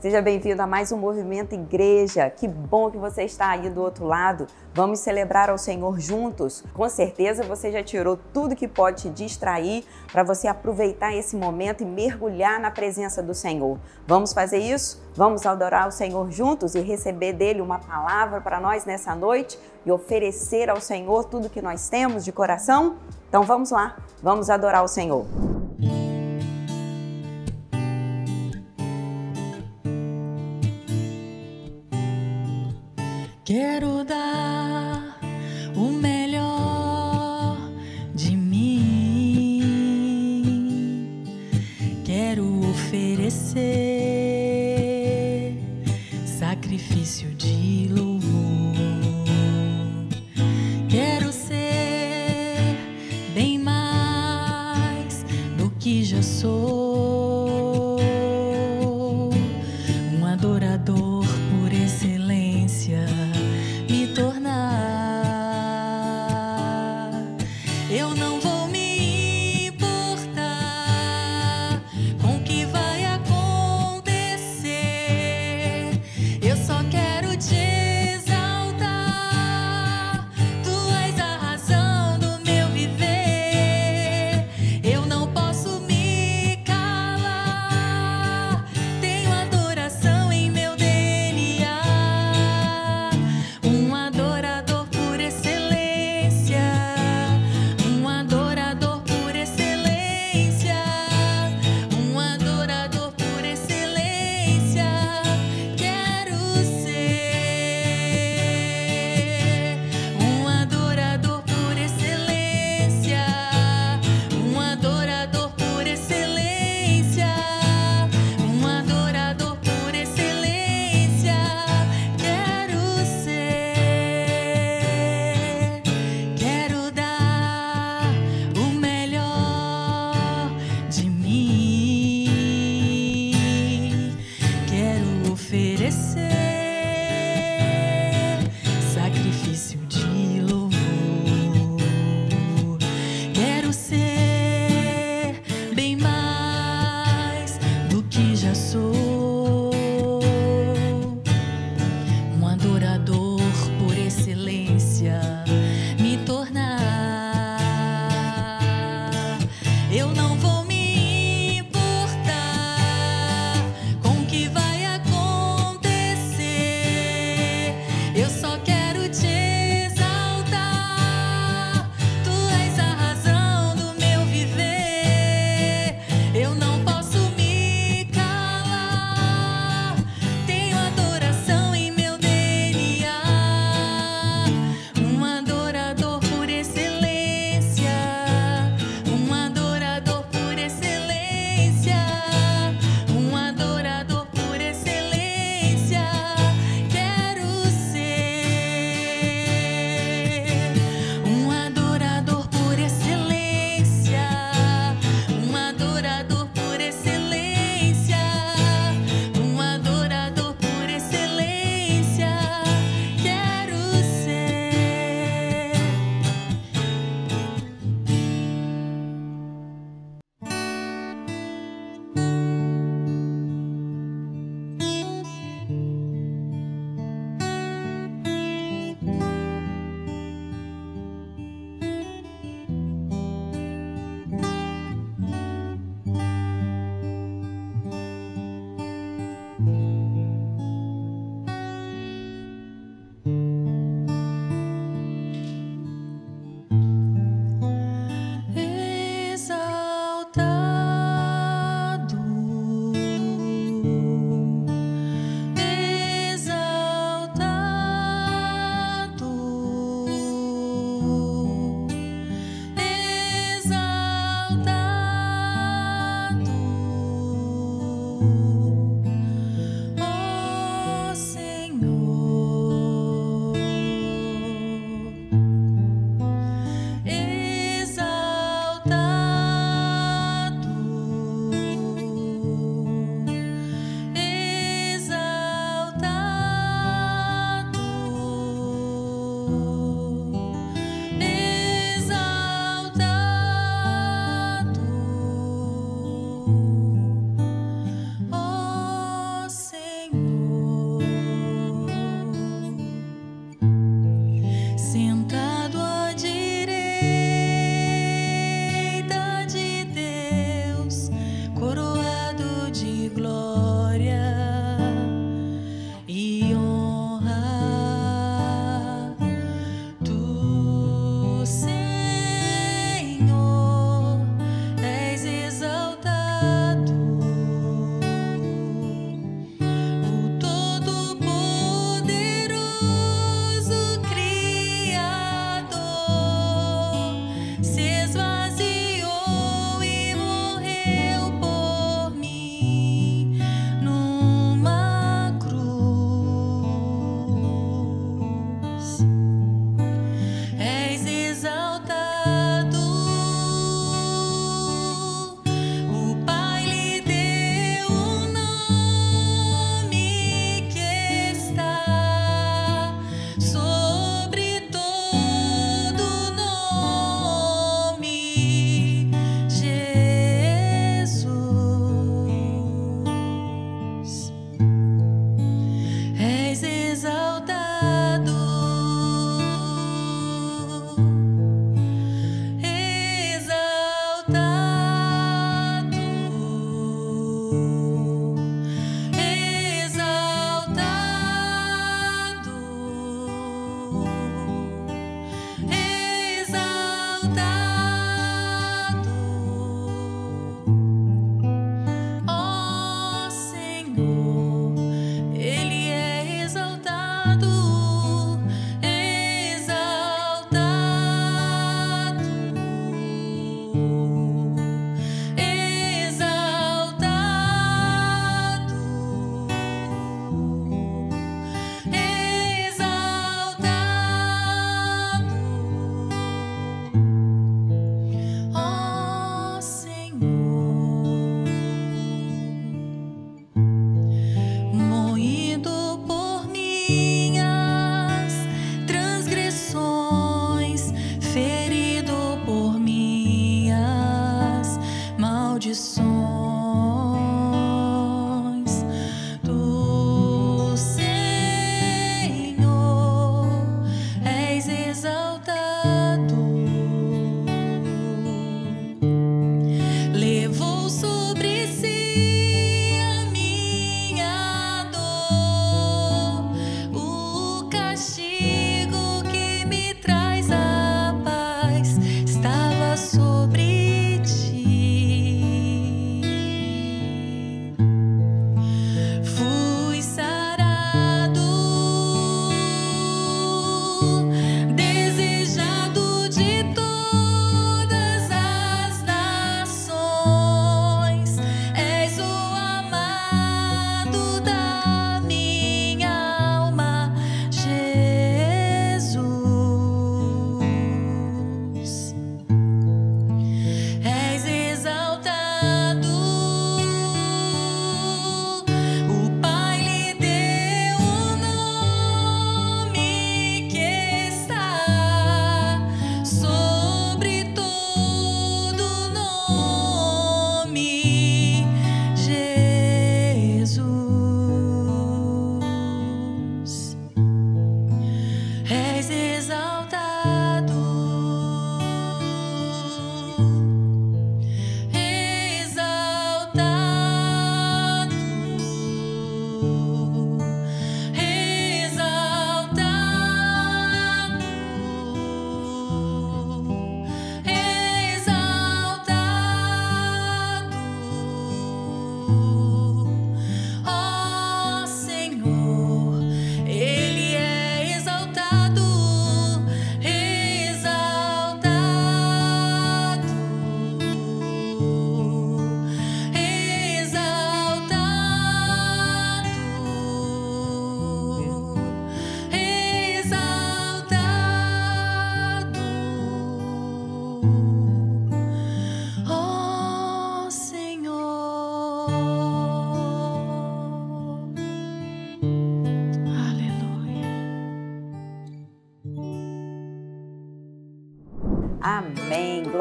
Seja bem-vindo a mais um Movimento Igreja. Que bom que você está aí do outro lado. Vamos celebrar ao Senhor juntos. Com certeza você já tirou tudo que pode te distrair para você aproveitar esse momento e mergulhar na presença do Senhor. Vamos fazer isso? Vamos adorar o Senhor juntos e receber dele uma palavra para nós nessa noite e oferecer ao Senhor tudo que nós temos de coração? Então vamos lá, vamos adorar o Senhor. Quero dar o melhor de mim, quero oferecer sacrifício de louvor, quero ser bem mais do que já sou, um adorador por excelência. Eu não vou me importar com o que vai acontecer. Eu só quero te exaltar. Tu és a razão do meu viver. Eu não posso me calar.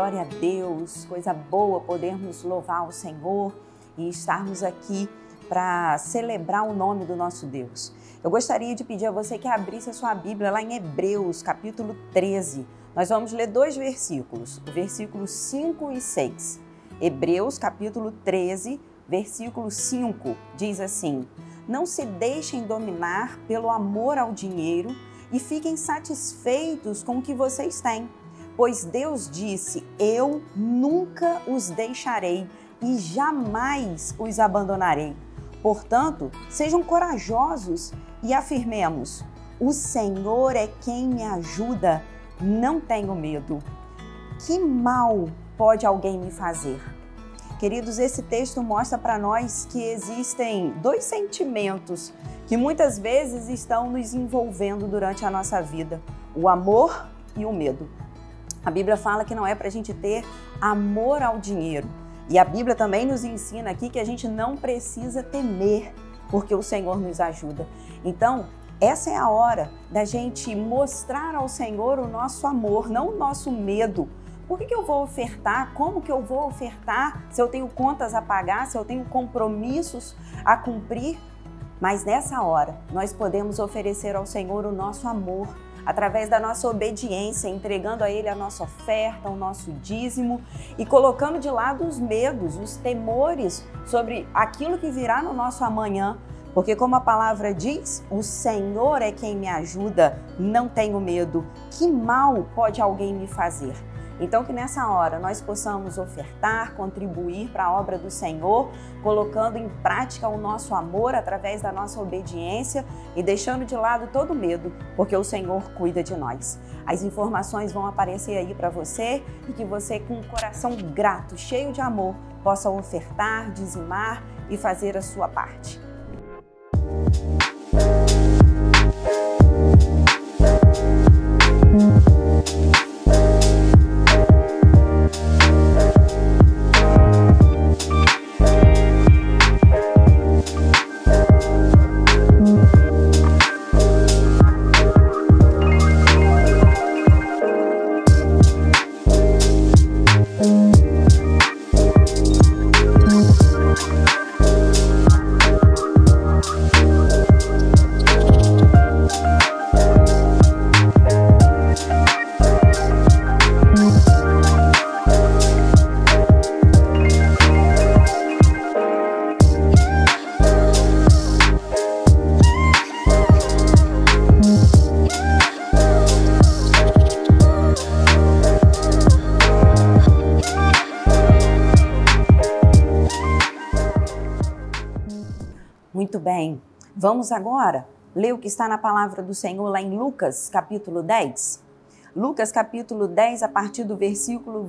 Glória a Deus, coisa boa podermos louvar o Senhor e estarmos aqui para celebrar o nome do nosso Deus. Eu gostaria de pedir a você que abrisse a sua Bíblia lá em Hebreus, capítulo 13. Nós vamos ler 2 versículos, o versículo 5 e 6. Hebreus, capítulo 13, versículo 5, diz assim: Não se deixem dominar pelo amor ao dinheiro e fiquem satisfeitos com o que vocês têm. Pois Deus disse, eu nunca os deixarei e jamais os abandonarei. Portanto, sejam corajosos e afirmemos, o Senhor é quem me ajuda, não tenho medo. Que mal pode alguém me fazer? Queridos, esse texto mostra para nós que existem 2 sentimentos que muitas vezes estão nos envolvendo durante a nossa vida, o amor e o medo. A Bíblia fala que não é para a gente ter amor ao dinheiro. E a Bíblia também nos ensina aqui que a gente não precisa temer, porque o Senhor nos ajuda. Então, essa é a hora da gente mostrar ao Senhor o nosso amor, não o nosso medo. Por que eu vou ofertar? Como que eu vou ofertar? Se eu tenho contas a pagar, se eu tenho compromissos a cumprir? Mas nessa hora, nós podemos oferecer ao Senhor o nosso amor, através da nossa obediência, entregando a Ele a nossa oferta, o nosso dízimo e colocando de lado os medos, os temores sobre aquilo que virá no nosso amanhã. Porque como a palavra diz, o Senhor é quem me ajuda, não tenho medo. Que mal pode alguém me fazer? Então que nessa hora nós possamos ofertar, contribuir para a obra do Senhor, colocando em prática o nosso amor através da nossa obediência e deixando de lado todo medo, porque o Senhor cuida de nós. As informações vão aparecer aí para você e que você, com um coração grato, cheio de amor, possa ofertar, dizimar e fazer a sua parte. Muito bem, vamos agora ler o que está na palavra do Senhor lá em Lucas, capítulo 10. Lucas, capítulo 10, a partir do versículo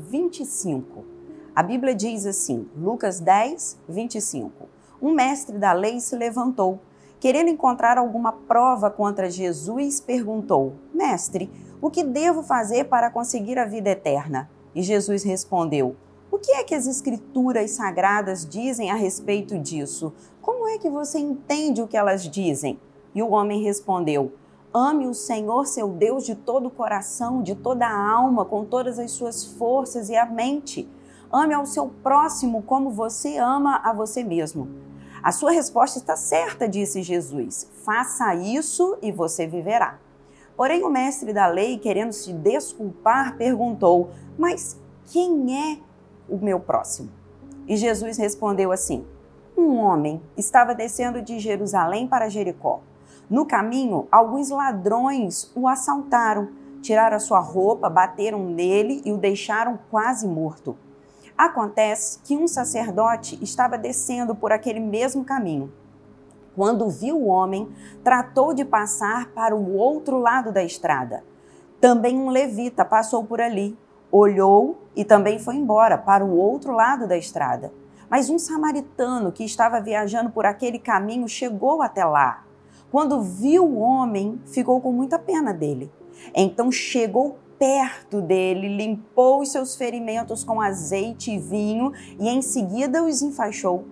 25. A Bíblia diz assim, Lucas 10, 25. Um mestre da lei se levantou, querendo encontrar alguma prova contra Jesus, perguntou, Mestre, o que devo fazer para conseguir a vida eterna? E Jesus respondeu, o que é que as Escrituras Sagradas dizem a respeito disso? Como é que você entende o que elas dizem? E o homem respondeu, ame o Senhor seu Deus de todo o coração, de toda a alma, com todas as suas forças e a mente. Ame ao seu próximo como você ama a você mesmo. A sua resposta está certa, disse Jesus. Faça isso e você viverá. Porém, o mestre da lei, querendo se desculpar, perguntou, mas quem é o meu próximo? E Jesus respondeu assim, um homem estava descendo de Jerusalém para Jericó. No caminho, alguns ladrões o assaltaram, tiraram a sua roupa, bateram nele e o deixaram quase morto. Acontece que um sacerdote estava descendo por aquele mesmo caminho. Quando viu o homem, tratou de passar para o outro lado da estrada. Também um levita passou por ali, olhou e também foi embora para o outro lado da estrada. Mas um samaritano que estava viajando por aquele caminho chegou até lá. Quando viu o homem, ficou com muita pena dele. Então chegou perto dele, limpou os seus ferimentos com azeite e vinho e em seguida os enfaixou.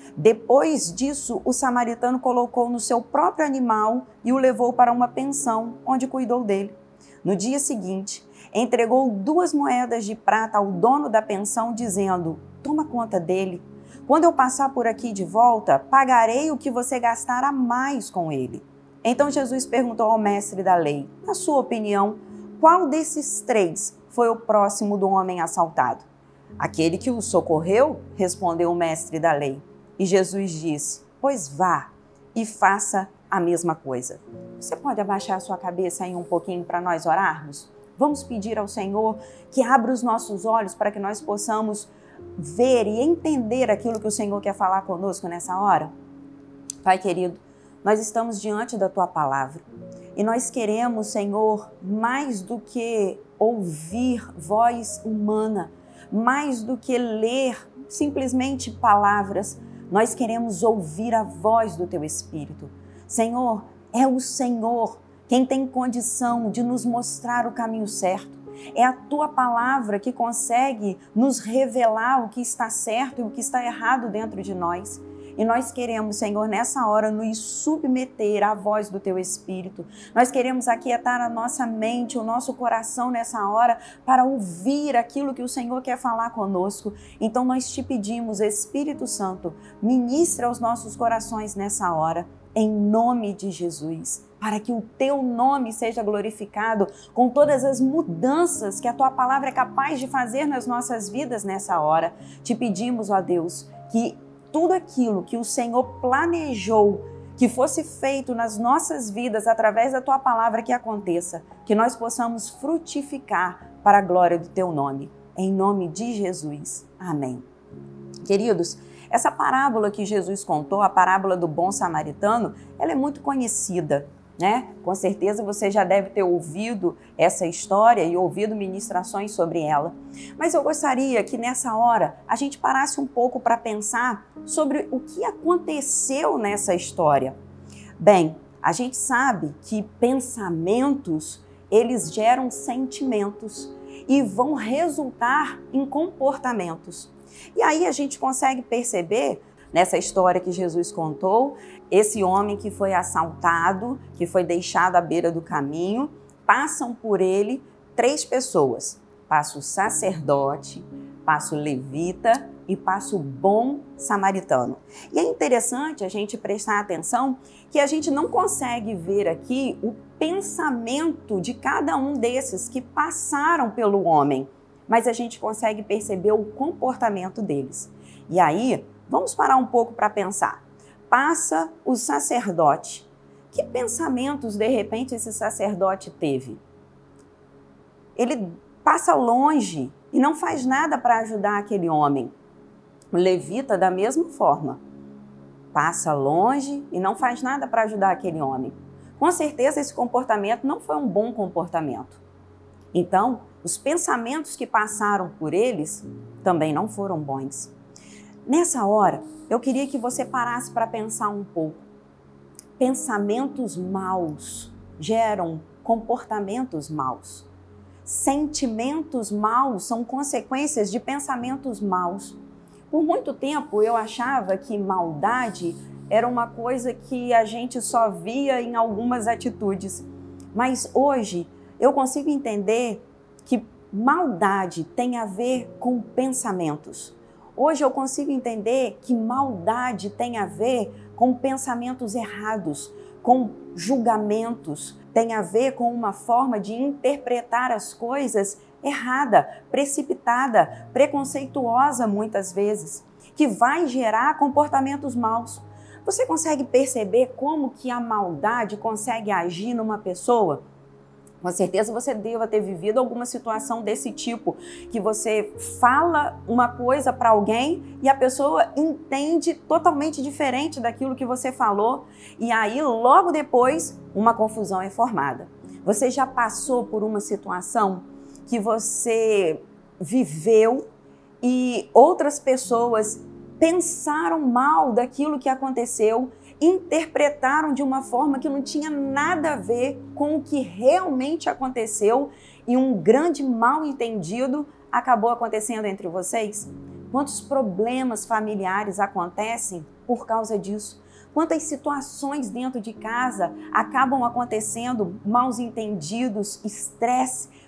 Depois disso, o samaritano colocou no seu próprio animal e o levou para uma pensão, onde cuidou dele. No dia seguinte, entregou 2 moedas de prata ao dono da pensão, dizendo: toma conta dele. Quando eu passar por aqui de volta, pagarei o que você gastar a mais com ele. Então Jesus perguntou ao mestre da lei: na sua opinião, qual desses 3 foi o próximo do homem assaltado? Aquele que o socorreu, respondeu o mestre da lei. E Jesus disse: pois vá e faça a mesma coisa. Você pode abaixar a sua cabeça aí um pouquinho para nós orarmos? Vamos pedir ao Senhor que abra os nossos olhos para que nós possamos ver e entender aquilo que o Senhor quer falar conosco nessa hora? Pai querido, nós estamos diante da Tua palavra e nós queremos, Senhor, mais do que ouvir voz humana, mais do que ler simplesmente palavras, nós queremos ouvir a voz do Teu Espírito. Senhor, é o Senhor quem tem condição de nos mostrar o caminho certo. É a Tua palavra que consegue nos revelar o que está certo e o que está errado dentro de nós. E nós queremos, Senhor, nessa hora, nos submeter à voz do Teu Espírito. Nós queremos aquietar a nossa mente, o nosso coração nessa hora, para ouvir aquilo que o Senhor quer falar conosco. Então nós te pedimos, Espírito Santo, ministra aos nossos corações nessa hora, em nome de Jesus, para que o Teu nome seja glorificado com todas as mudanças que a Tua palavra é capaz de fazer nas nossas vidas nessa hora. Te pedimos, ó Deus, que tudo aquilo que o Senhor planejou que fosse feito nas nossas vidas através da Tua palavra que aconteça, que nós possamos frutificar para a glória do Teu nome. Em nome de Jesus. Amém. Queridos, essa parábola que Jesus contou, a parábola do bom samaritano, ela é muito conhecida, né? Com certeza você já deve ter ouvido essa história e ouvido ministrações sobre ela. Mas eu gostaria que nessa hora a gente parasse um pouco para pensar sobre o que aconteceu nessa história. Bem, a gente sabe que pensamentos, eles geram sentimentos e vão resultar em comportamentos. E aí a gente consegue perceber, nessa história que Jesus contou, esse homem que foi assaltado, que foi deixado à beira do caminho, passam por ele 3 pessoas. Passa o sacerdote, passa o levita e passa o bom samaritano. E é interessante a gente prestar atenção que a gente não consegue ver aqui o pensamento de cada um desses que passaram pelo homem, mas a gente consegue perceber o comportamento deles. E aí, vamos parar um pouco para pensar. Passa o sacerdote. Que pensamentos, de repente, esse sacerdote teve? Ele passa longe e não faz nada para ajudar aquele homem. O levita, da mesma forma, passa longe e não faz nada para ajudar aquele homem. Com certeza, esse comportamento não foi um bom comportamento. Então, os pensamentos que passaram por eles também não foram bons. Nessa hora, eu queria que você parasse para pensar um pouco. Pensamentos maus geram comportamentos maus. Sentimentos maus são consequências de pensamentos maus. Por muito tempo eu achava que maldade era uma coisa que a gente só via em algumas atitudes. Mas hoje eu consigo entender que maldade tem a ver com pensamentos. Hoje eu consigo entender que maldade tem a ver com pensamentos errados, com julgamentos, tem a ver com uma forma de interpretar as coisas errada, precipitada, preconceituosa muitas vezes, que vai gerar comportamentos maus. Você consegue perceber como que a maldade consegue agir numa pessoa? Com certeza você deva ter vivido alguma situação desse tipo, que você fala uma coisa para alguém e a pessoa entende totalmente diferente daquilo que você falou e aí logo depois uma confusão é formada. Você já passou por uma situação que você viveu e outras pessoas pensaram mal daquilo que aconteceu, interpretaram de uma forma que não tinha nada a ver com o que realmente aconteceu e um grande mal-entendido acabou acontecendo entre vocês? Quantos problemas familiares acontecem por causa disso? Quantas situações dentro de casa acabam acontecendo, mal-entendidos, estresse,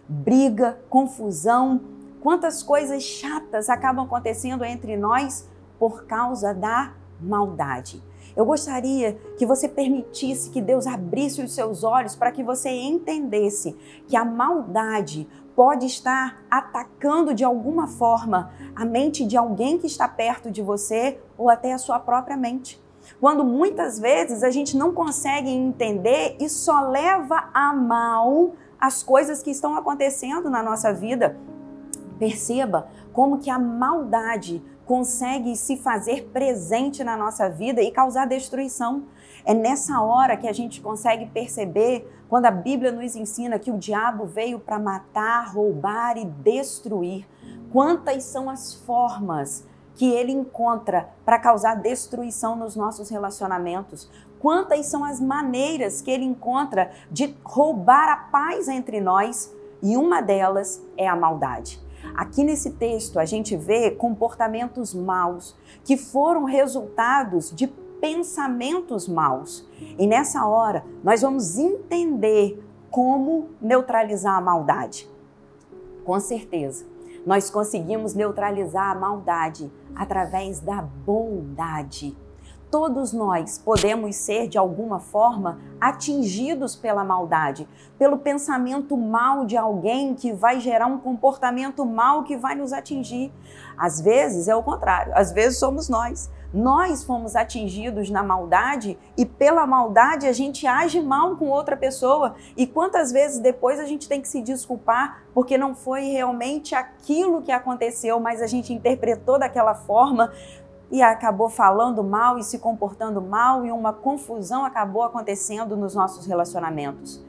briga, confusão, quantas coisas chatas acabam acontecendo entre nós por causa da maldade. Eu gostaria que você permitisse que Deus abrisse os seus olhos para que você entendesse que a maldade pode estar atacando de alguma forma a mente de alguém que está perto de você ou até a sua própria mente. Quando muitas vezes a gente não consegue entender e só leva a mal as coisas que estão acontecendo na nossa vida. Perceba como que a maldade consegue se fazer presente na nossa vida e causar destruição. É nessa hora que a gente consegue perceber quando a Bíblia nos ensina que o diabo veio para matar, roubar e destruir. Quantas são as formas que ele encontra para causar destruição nos nossos relacionamentos? Quantas são as maneiras que ele encontra de roubar a paz entre nós? E uma delas é a maldade. Aqui nesse texto a gente vê comportamentos maus que foram resultados de pensamentos maus. E nessa hora nós vamos entender como neutralizar a maldade. Com certeza, nós conseguimos neutralizar a maldade através da bondade. Todos nós podemos ser, de alguma forma, atingidos pela maldade, pelo pensamento mal de alguém que vai gerar um comportamento mal que vai nos atingir. Às vezes é o contrário, às vezes somos nós. Nós fomos atingidos na maldade e pela maldade a gente age mal com outra pessoa. E quantas vezes depois a gente tem que se desculpar porque não foi realmente aquilo que aconteceu, mas a gente interpretou daquela forma e acabou falando mal e se comportando mal e uma confusão acabou acontecendo nos nossos relacionamentos.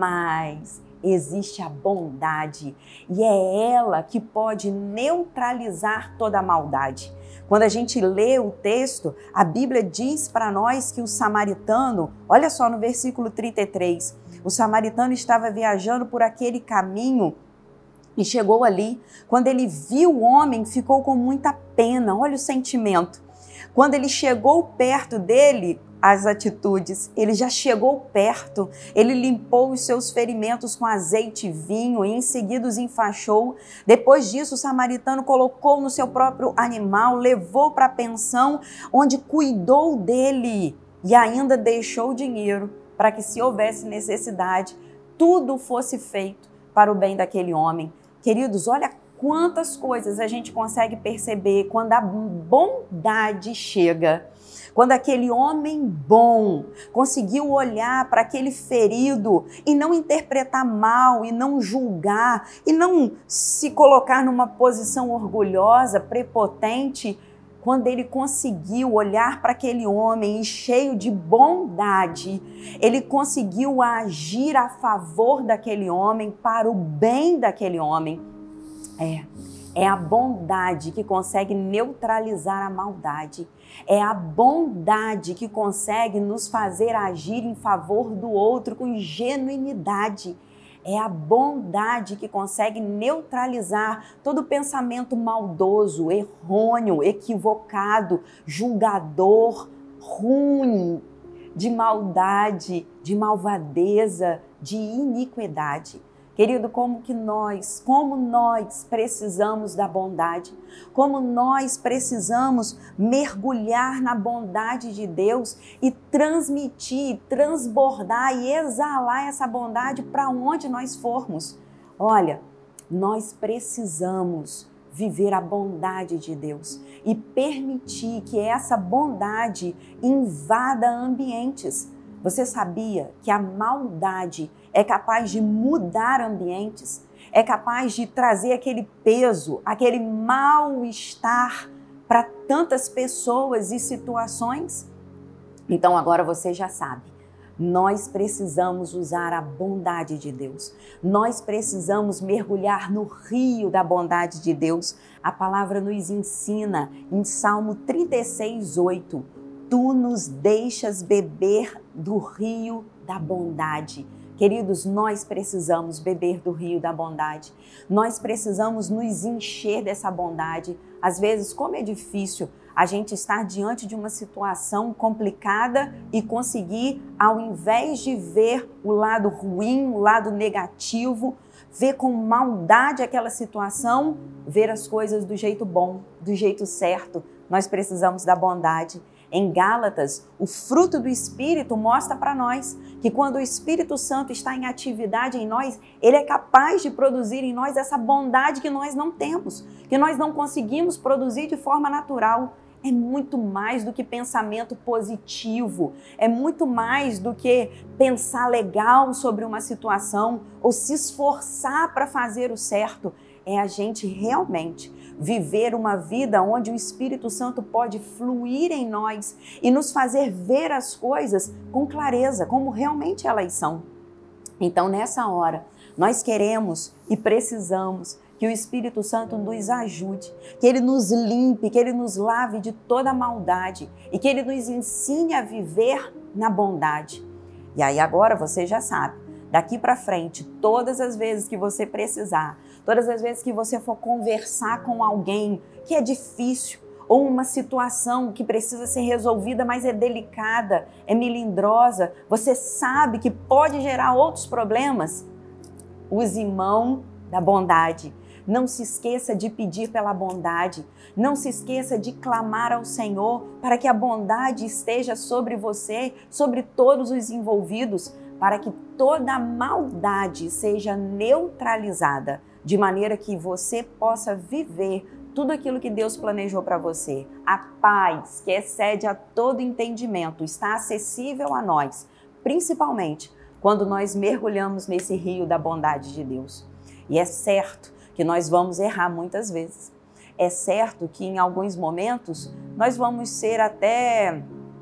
Mas existe a bondade e é ela que pode neutralizar toda a maldade. Quando a gente lê o texto, a Bíblia diz para nós que o samaritano, olha só no versículo 33, o samaritano estava viajando por aquele caminho e chegou ali. Quando ele viu o homem, ficou com muita pena. Olha o sentimento. Quando ele chegou perto dele, as atitudes, ele já chegou perto, ele limpou os seus ferimentos com azeite e vinho e em seguida os enfaixou. Depois disso, o samaritano colocou no seu próprio animal, levou para a pensão, onde cuidou dele e ainda deixou dinheiro para que, se houvesse necessidade, tudo fosse feito para o bem daquele homem. Queridos, olha quantas coisas a gente consegue perceber quando a bondade chega. Quando aquele homem bom conseguiu olhar para aquele ferido e não interpretar mal, e não julgar, e não se colocar numa posição orgulhosa, prepotente, quando ele conseguiu olhar para aquele homem e cheio de bondade, ele conseguiu agir a favor daquele homem, para o bem daquele homem. É a bondade que consegue neutralizar a maldade. É a bondade que consegue nos fazer agir em favor do outro com genuinidade. É a bondade que consegue neutralizar todo pensamento maldoso, errôneo, equivocado, julgador, ruim, de maldade, de malvadeza, de iniquidade. Querido, como nós precisamos da bondade, como nós precisamos mergulhar na bondade de Deus e transmitir, transbordar e exalar essa bondade para onde nós formos. Olha, nós precisamos viver a bondade de Deus e permitir que essa bondade invada ambientes. Você sabia que a maldade é capaz de mudar ambientes? É capaz de trazer aquele peso, aquele mal-estar para tantas pessoas e situações? Então agora você já sabe. Nós precisamos usar a bondade de Deus. Nós precisamos mergulhar no rio da bondade de Deus. A palavra nos ensina em Salmo 36:8. Tu nos deixas beber do rio da bondade. Queridos, nós precisamos beber do rio da bondade. Nós precisamos nos encher dessa bondade. Às vezes, como é difícil a gente estar diante de uma situação complicada e conseguir, ao invés de ver o lado ruim, o lado negativo, ver com maldade aquela situação, ver as coisas do jeito bom, do jeito certo. Nós precisamos da bondade. Em Gálatas, o fruto do Espírito mostra para nós que quando o Espírito Santo está em atividade em nós, ele é capaz de produzir em nós essa bondade que nós não temos, que nós não conseguimos produzir de forma natural. É muito mais do que pensamento positivo, é muito mais do que pensar legal sobre uma situação ou se esforçar para fazer o certo. É a gente realmente viver uma vida onde o Espírito Santo pode fluir em nós e nos fazer ver as coisas com clareza, como realmente elas são. Então, nessa hora, nós queremos e precisamos que o Espírito Santo nos ajude, que Ele nos limpe, que Ele nos lave de toda maldade e que Ele nos ensine a viver na bondade. E aí agora você já sabe, daqui para frente, todas as vezes que você precisar, todas as vezes que você for conversar com alguém que é difícil, ou uma situação que precisa ser resolvida, mas é delicada, é melindrosa, você sabe que pode gerar outros problemas, use mão da bondade. Não se esqueça de pedir pela bondade. Não se esqueça de clamar ao Senhor para que a bondade esteja sobre você, sobre todos os envolvidos, para que toda a maldade seja neutralizada, de maneira que você possa viver tudo aquilo que Deus planejou para você. A paz que excede a todo entendimento está acessível a nós, principalmente quando nós mergulhamos nesse rio da bondade de Deus. E é certo que nós vamos errar muitas vezes. É certo que em alguns momentos nós vamos ser até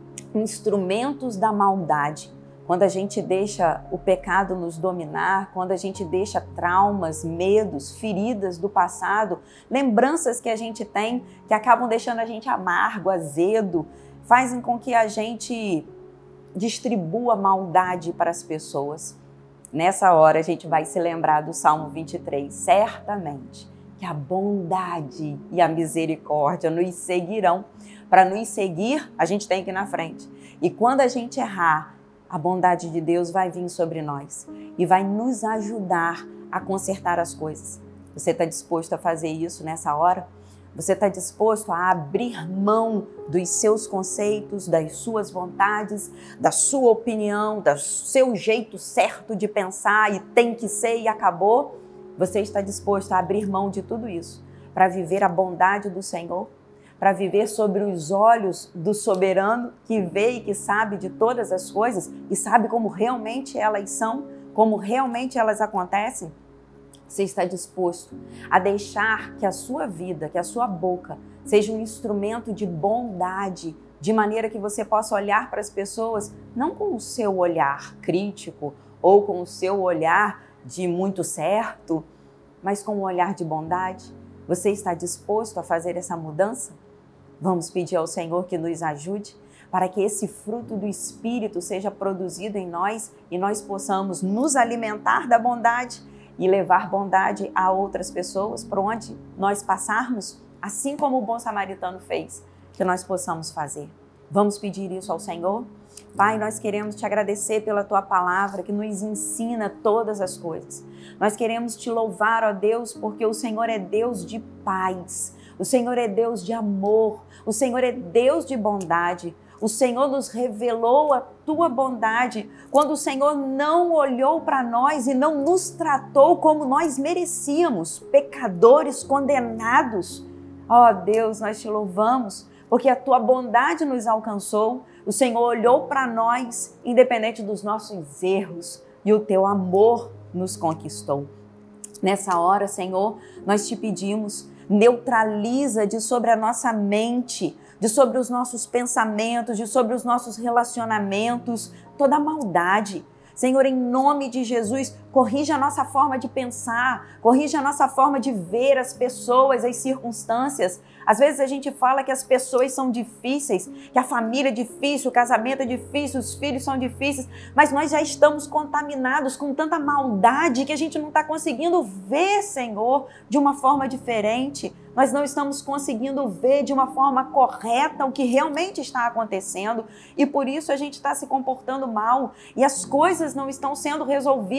instrumentos da maldade. Quando a gente deixa o pecado nos dominar, quando a gente deixa traumas, medos, feridas do passado, lembranças que a gente tem que acabam deixando a gente amargo, azedo, fazem com que a gente distribua maldade para as pessoas. Nessa hora a gente vai se lembrar do Salmo 23, certamente que a bondade e a misericórdia nos seguirão. Para nos seguir, a gente tem que ir na frente. E quando a gente errar, a bondade de Deus vai vir sobre nós e vai nos ajudar a consertar as coisas. Você está disposto a fazer isso nessa hora? Você está disposto a abrir mão dos seus conceitos, das suas vontades, da sua opinião, do seu jeito certo de pensar e tem que ser e acabou? Você está disposto a abrir mão de tudo isso para viver a bondade do Senhor? Para viver sobre os olhos do soberano que vê e que sabe de todas as coisas e sabe como realmente elas são, como realmente elas acontecem? Você está disposto a deixar que a sua vida, que a sua boca seja um instrumento de bondade, de maneira que você possa olhar para as pessoas não com o seu olhar crítico ou com o seu olhar de muito certo, mas com um olhar de bondade? Você está disposto a fazer essa mudança? Vamos pedir ao Senhor que nos ajude para que esse fruto do Espírito seja produzido em nós e nós possamos nos alimentar da bondade e levar bondade a outras pessoas por onde nós passarmos, assim como o bom samaritano fez, que nós possamos fazer. Vamos pedir isso ao Senhor? Pai, nós queremos te agradecer pela tua palavra que nos ensina todas as coisas. Nós queremos te louvar, ó Deus, porque o Senhor é Deus de paz, o Senhor é Deus de amor, o Senhor é Deus de bondade. O Senhor nos revelou a tua bondade quando o Senhor não olhou para nós e não nos tratou como nós merecíamos, pecadores condenados. Ó Deus, nós te louvamos porque a tua bondade nos alcançou. O Senhor olhou para nós, independente dos nossos erros, e o teu amor nos conquistou. Nessa hora, Senhor, nós te pedimos, neutraliza de sobre a nossa mente, de sobre os nossos pensamentos, de sobre os nossos relacionamentos, toda a maldade. Senhor, em nome de Jesus, corrija a nossa forma de pensar, corrija a nossa forma de ver as pessoas, as circunstâncias. Às vezes a gente fala que as pessoas são difíceis, que a família é difícil, o casamento é difícil, os filhos são difíceis, mas nós já estamos contaminados com tanta maldade que a gente não está conseguindo ver, Senhor, de uma forma diferente. Nós não estamos conseguindo ver de uma forma correta o que realmente está acontecendo e por isso a gente está se comportando mal e as coisas não estão sendo resolvidas como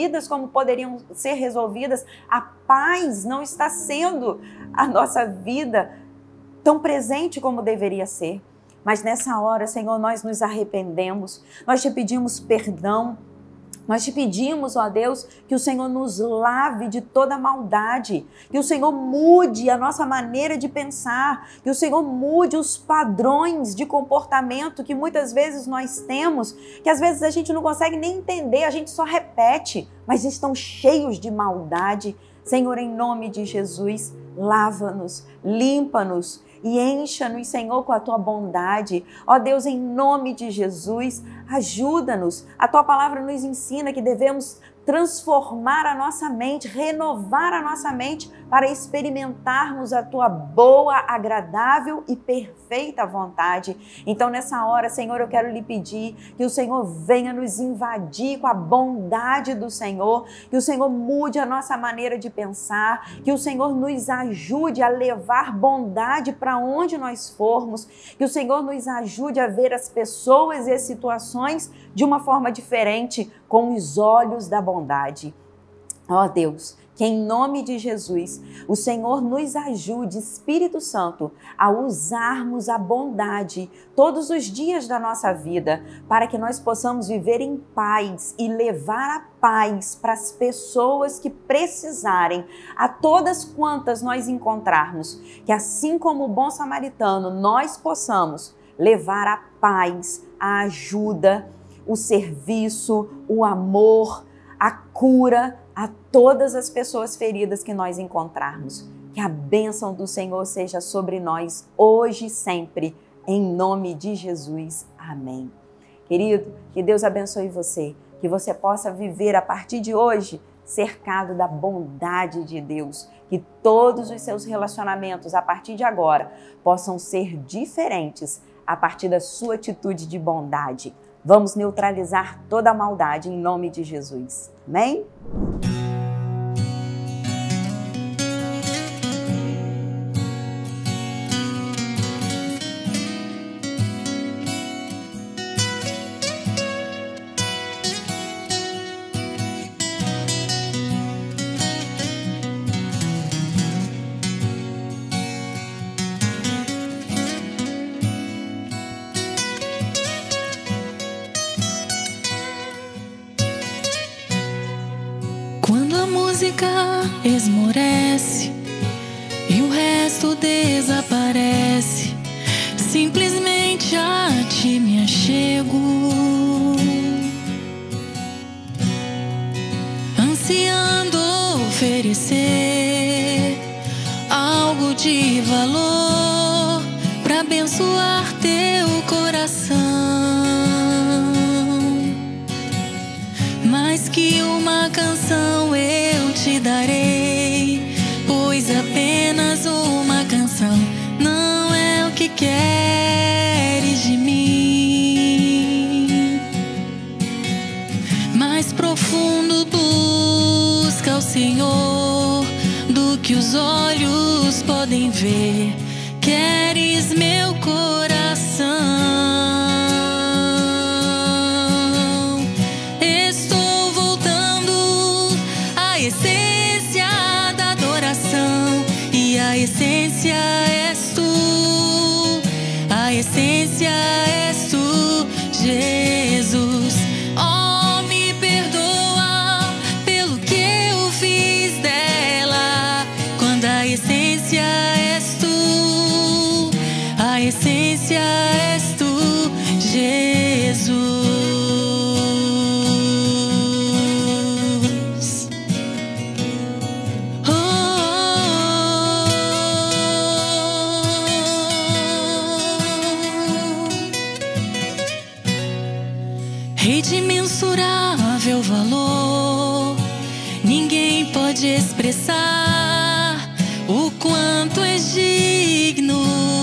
como poderiam ser resolvidas. A paz não está sendo a nossa vida tão presente como deveria ser. Mas nessa hora, Senhor, nós nos arrependemos, nós te pedimos perdão, nós te pedimos, ó Deus, que o Senhor nos lave de toda maldade, que o Senhor mude a nossa maneira de pensar, que o Senhor mude os padrões de comportamento que muitas vezes nós temos, que às vezes a gente não consegue nem entender, a gente só repete, mas estão cheios de maldade. Senhor, em nome de Jesus, lava-nos, limpa-nos e encha-nos, Senhor, com a tua bondade. Ó Deus, em nome de Jesus, ajuda-nos. A tua palavra nos ensina que devemos transformar a nossa mente, renovar a nossa mente para experimentarmos a tua boa, agradável e perfeita vontade. Então, nessa hora, Senhor, eu quero lhe pedir que o Senhor venha nos invadir com a bondade do Senhor, que o Senhor mude a nossa maneira de pensar, que o Senhor nos ajude a levar bondade para onde nós formos, que o Senhor nos ajude a ver as pessoas e as situações de uma forma diferente, com os olhos da bondade. Ó Deus, que em nome de Jesus, o Senhor nos ajude, Espírito Santo, a usarmos a bondade todos os dias da nossa vida, para que nós possamos viver em paz e levar a paz para as pessoas que precisarem, a todas quantas nós encontrarmos, que assim como o bom samaritano, nós possamos levar a paz, a ajuda, o serviço, o amor, a cura a todas as pessoas feridas que nós encontrarmos. Que a bênção do Senhor seja sobre nós hoje e sempre, em nome de Jesus. Amém. Querido, que Deus abençoe você, que você possa viver a partir de hoje cercado da bondade de Deus, que todos os seus relacionamentos a partir de agora possam ser diferentes a partir da sua atitude de bondade. Vamos neutralizar toda a maldade em nome de Jesus. Amém? Esmorece e o resto desaparece. Simplesmente a ti me achego, ansiando oferecer algo de valor para abençoar teu coração. Mais que uma canção eu te darei, pois apenas uma canção não é o que queres de mim. Mais profundo busca o Senhor do que os olhos podem ver. Queres meu coração. A essência és tu, a essência és tu, Jesus. Oh, me perdoa pelo que eu fiz dela, quando a essência és tu, a essência és tu, Jesus. Rei de imensurável valor, ninguém pode expressar o quanto és digno.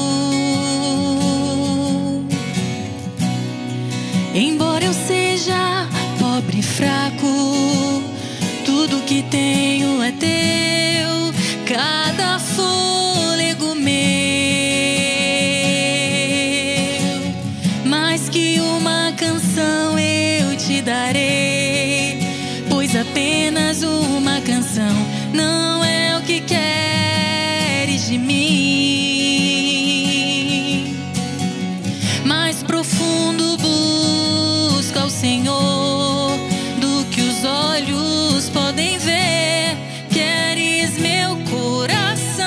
Embora eu seja pobre e fraco, tudo que tenho é teu, cada fôlego meu. Mais que uma canção eu te darei, pois apenas uma canção não é o que queres de mim. Mais profundo busco ao Senhor do que os olhos podem ver. Queres meu coração.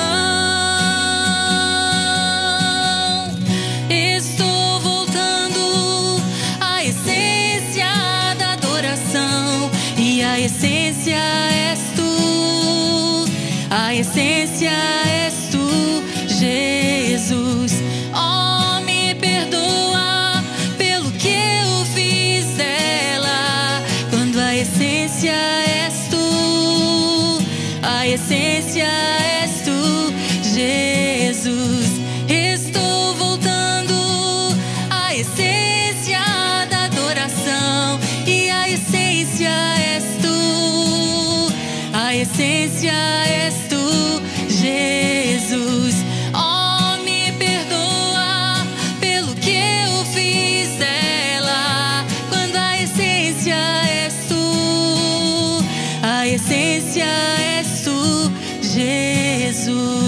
Estou voltando à essência da adoração, e a essência és tu, a essência és tu, Jesus. Oh, me perdoa pelo que eu fiz dela, quando a essência és tu, a essência és tu, Jesus. Estou voltando à essência da adoração, e a essência és tu, a essência és tu, Jesus. Oh, me perdoa pelo que eu fiz dela, quando a essência és tu, a essência és tu, Jesus.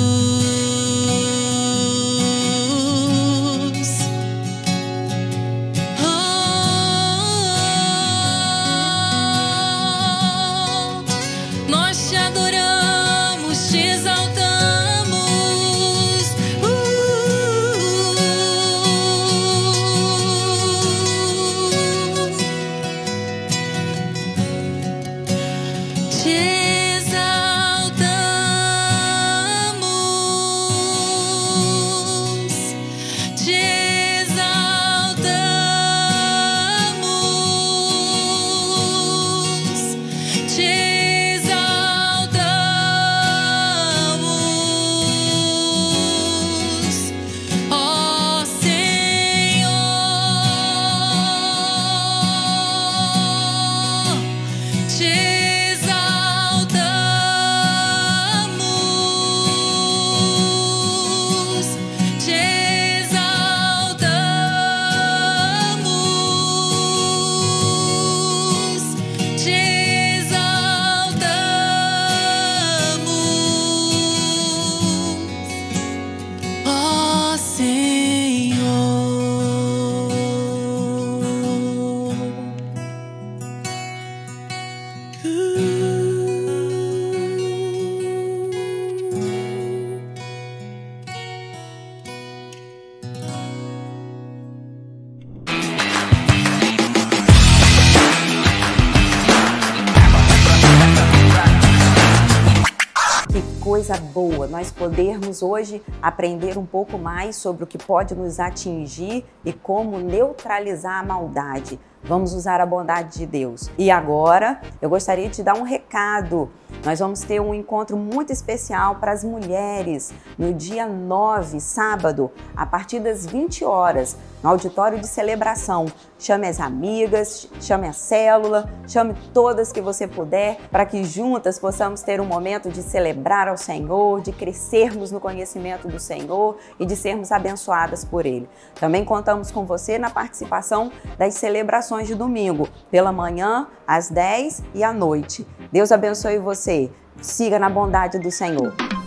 Nós te adoramos, te exaltamos. Te exaltamos, te exaltamos, te exaltamos, ó Senhor. Te exaltamos, te exaltamos, te exaltamos, ó Senhor. Que coisa boa nós podermos hoje aprender um pouco mais sobre o que pode nos atingir e como neutralizar a maldade. Vamos usar a bondade de Deus. E agora eu gostaria de dar um recado. Nós vamos ter um encontro muito especial para as mulheres no dia 9, sábado, a partir das 20 horas, no auditório de celebração. Chame as amigas, chame a célula, chame todas que você puder, para que juntas possamos ter um momento de celebrar ao Senhor, de crescermos no conhecimento do Senhor e de sermos abençoadas por Ele. Também contamos com você na participação das celebrações de domingo, pela manhã, às 10 e à noite. Deus abençoe você. Siga na bondade do Senhor.